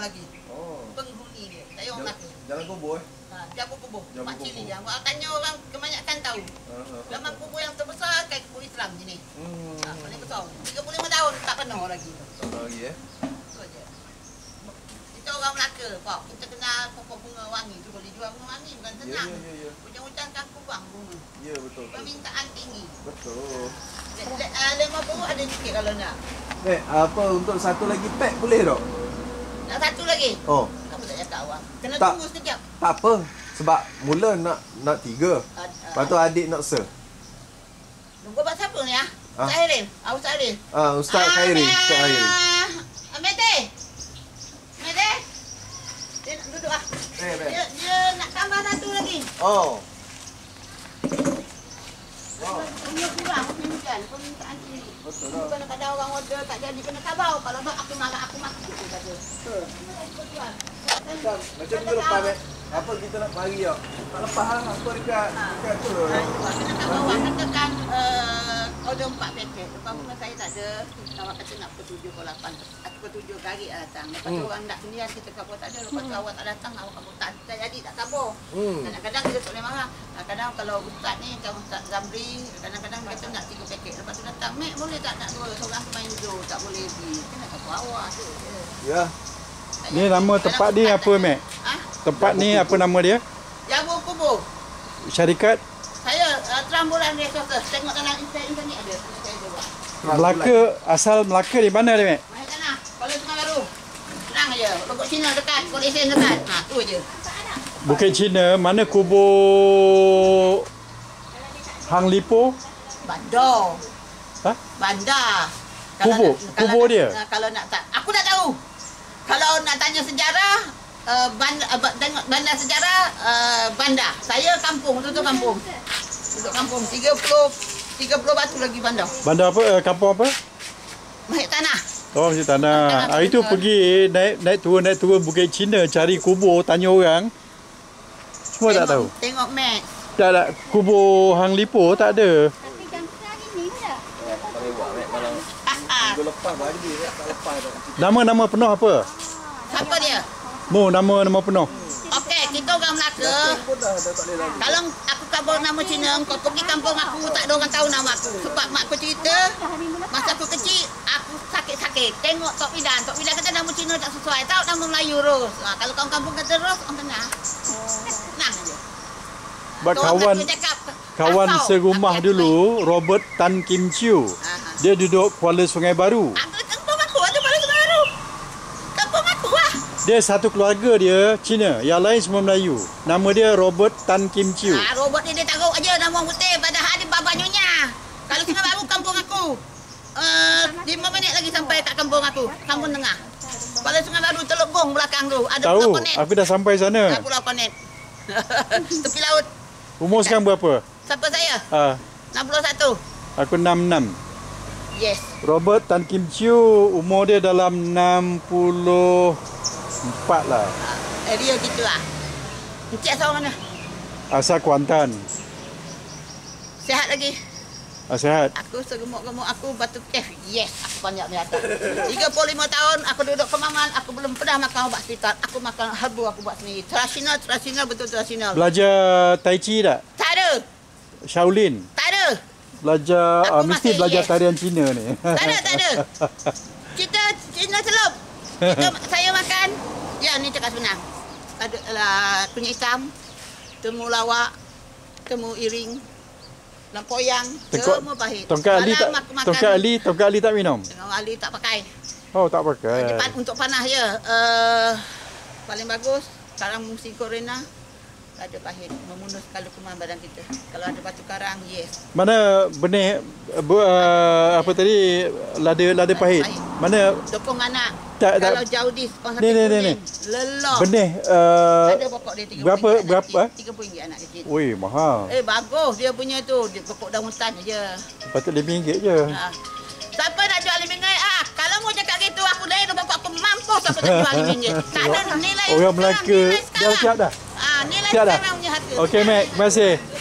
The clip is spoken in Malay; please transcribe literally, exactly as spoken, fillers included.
lagi. Oh. Penghuni dia. Saya orang Melaka. Jalan Kubur eh? Ha, Jalan Kubur. Mak Cili yang buat tanya orang kebanyakan tahu. Lama uh, uh, kubur yang terbesar kat kubur Islam sini. Hmm. Ha, paling besar. tiga puluh lima tahun tak penuh lagi. Tak penuh lagi eh? Betul je. Kita orang Melaka, Pak. Kita kenal pokok bunga wangi tu boleh jual bunga wangi bukan senang. Ya, ya, ya. Hujan-hujan kan kubang bunga. Ya, betul. Permintaan tinggi. Betul. lima puluh ada sikit kalau nak. Eh, apa untuk satu lagi pack boleh tak? Nak satu lagi? Oh. Apa tak cakap awak? Kena tak, tunggu sekejap. Tak apa. Sebab mula nak nak tiga. Uh, uh, Lepas tu adik nak se. Tunggu buat siapa ni ah? Ha? Ustaz Khairil. Ah, Ustaz Khairil. Ah, Ustaz Khairil. Ustaz Khairil. Mete. Mete. Dia nak duduk ah. Eh, dia, dia nak tambah satu lagi. Oh. Wow. Punya kurang, punya hujan, permintaan tinggi. Betul lah. Kadang-kadang orang order tak jadi, kena sabar. Kalau tak, aku malah aku mati tu saja. Betul. Macam tu lepas, Mek. Apa kita nak pari tak? Tak lepas lah, aku dekat, dekat tu. Kena sabar, awak katakan order empat paket. Lepas rumah saya tak ada, awak kata nak pukul tujuh ke lapan. Aku pukul tujuh kali datang. Lepas tu orang nak sendirian, kita kabur tak ada. Lepas tu awak tak datang, awak kabur tak jadi, tak sabar. Kadang-kadang kita tak boleh marah. Kadang-kadang kalau Ustaz ni, kalau Ustaz Zamri, kadang-kadang kita nak tiga paket. Lepas tu datang, Mek boleh tak nak dua? Seorang main dua, tak boleh beli. Kena kabur awak tu. Ya. Ni nama tempat ni apa, Mek? Ha? Tempat ni apa nama dia? Jagung Kubur. Syarikat? Saya uh, Terambulan Resources. Tengok dalam internet ada. Melaka, asal Melaka di mana dia, Mek? Mana tanah? Kuala Sungai Baru. Senang aja. Logok Cina dekat, Kuala Isen dekat. Ha, tu aje. Bukit Cina, mana kubur Hang Lipo? Bandar. Ha? Bandar. Kubur? Kubur dia? Nak, kalau nak tak, aku tak tahu. Kalau nak tanya sejarah, uh, bandar, uh, tengok bandar sejarah, uh, bandar. Saya kampung, tu tu kampung. Duduk kampung, tiga puluh, tiga puluh batu lagi bandar. Bandar apa? Uh, kampung apa? Mahit Tanah. Oh, Mahit Tanah. Hari tu pergi naik naik turun naik turun Bukit Cina cari kubur, tanya orang. Semua tengok, tak tahu. Tengok map. Tak ada kubur Hang Lipo, tak ada. Tapi jam hari ni tak. Minggu lepas bagi dia tak lepas dah. Nama-nama penuh apa? Siapa dia? Mu, nama-nama penuh. Okey, kita orang Melaka. Kalau aku kabur nama Cina, kau pergi kampung aku, tak ada orang tahu nama aku. Sebab mak aku cerita, masa aku kecil, aku sakit-sakit. Tengok Tok Bidan. Tok Bidan kata nama Cina tak sesuai. Tahu nama Melayu Ros. Ha, kalau kaum kampung kata Ros, orang kenal. Senang aja. Sebab kawan, kawan serumah dulu, Robert Tan Kim Chiu. Dia duduk Kuala Sungai Baru. Kampung aku ada Kuala Sungai Baru. Kampung aku lah. Dia satu keluarga dia Cina, yang lain semua Melayu. Nama dia Robert Tan Kim Chiu. Ah, Robert ni dia taruh aja nama orang putih, padahal dia baba nyonya. Kalau Sungai Baru kampung aku. Uh, lima minit lagi sampai kat kampung aku, kampung tengah. Kuala Sungai Baru Teluk Gong belakang tu. Ada tahu, Pulau Konet. aku dah sampai sana. Ada Pulau Konet. Tepi laut. Umur sekarang berapa? Siapa saya? Ah. enam puluh satu. Aku enam puluh enam. Yes. Robert Tan Kim Chiu, umur dia dalam enam puluh empat lah. Eh, dia gitu lah. Encik asal mana? Asal Kuantan. Sihat lagi? Ah, sihat. Aku segemuk-gemuk aku batu kef. Yes, aku banyak binatang. tiga puluh lima tahun aku duduk Kemaman, aku belum pernah makan ubat hospital. Aku makan herbu aku buat sendiri. Tradisional, tradisional, betul tradisional. Belajar Tai Chi tak? Tak ada. Shaolin? Tak ada. Belajar, uh, mesti belajar yes. tarian Cina ni. Tak ada, tak ada. Kita Cina celup. Kita, saya makan, ya ni cakap senang. Ada lah, kunyit hitam, temu lawak, temu iring, lampoyang, semua pahit. Tongkat Ali tak, tongkat Ali, tongkat Ali tak minum? Tongkat Ali tak pakai. Oh, tak pakai. Depan untuk panah je. Uh, paling bagus, sekarang musim corona. Ada pahit, memunus kalau kuman badan kita. Kalau ada batu karang, yes. Mana benih bu, uh, apa tadi lada lada pahit? pahit. Mana dokong anak. Tak, kalau tak. jauh dis orang ni, ni, ni, ni. Lelah. Benih uh, ada pokok dia tiga puluh berapa ringgit, berapa? tiga puluh ringgit anak kecil. Oi, mahal. Eh bagus dia punya tu, dia pokok daun hutan aja. Patut lima ringgit je. Ha. Siapa nak jual lima ringgit? Ah, kalau mau cakap gitu aku lain pokok aku mampu siapa nak jual lima ringgit. Tak ada nilai. Orang Melaka dah siap dah. Ah, nilai siap dah. punya harga. Okey, Mek, terima kasih.